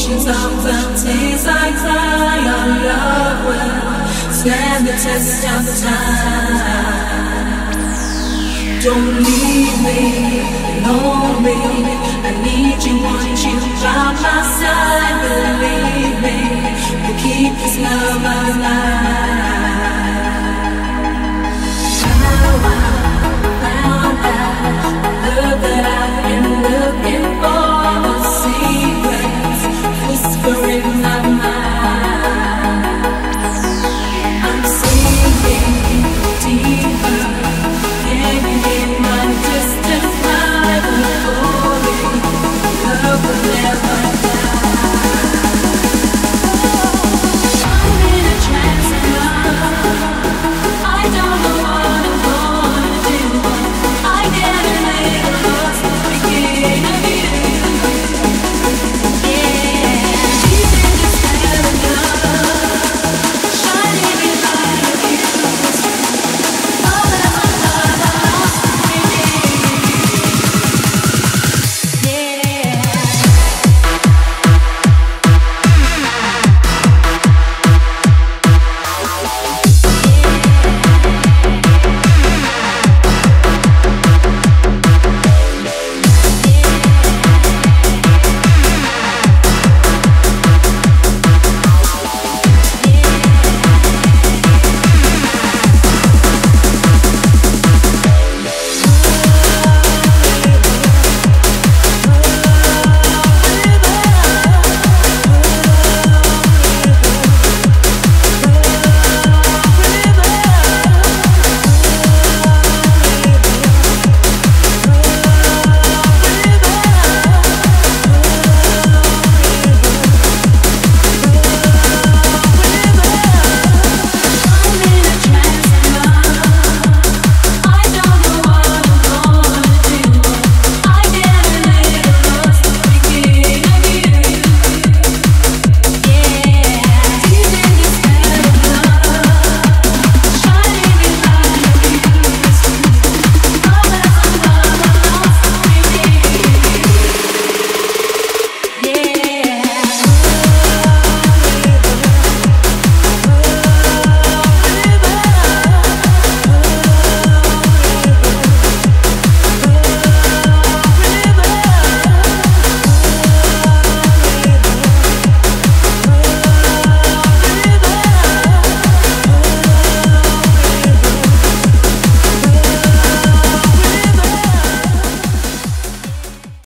Oceans of the tears I cry, our love will stand the test of time. Don't leave me lonely. I need you, want you by my side. Believe me, we'll keep this love alive.